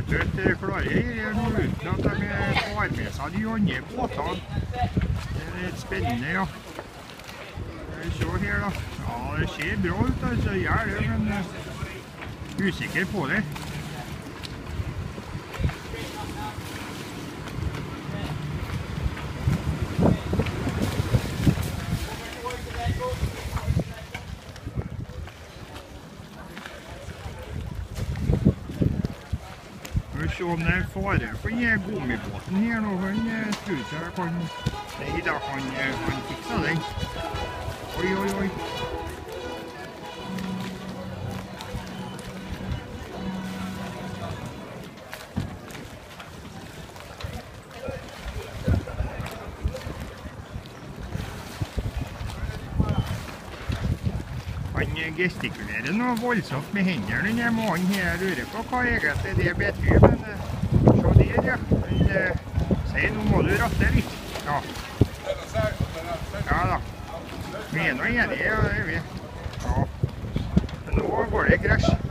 eventuelt klarer jeg nå uten at de tar med seg de andre båtene. Det er litt spennende, ja. Se her da. Ja, det ser bra ut, altså. Gjør det, men usikker på det. Se om det er fare for denne gummibåten her nå, han tror ikke jeg kan... Nei da, han fikser den. Oi, oi, oi. Han gestikulerer noe voldsomt med hendene, denne mannen her. Jeg lurer på hva egentlig det betyr, men se der, ja. Han sier, nå må du ratte litt. Ja. Ja da. Vi er nå enige, ja, det er vi. Ja. Men nå går det krasj.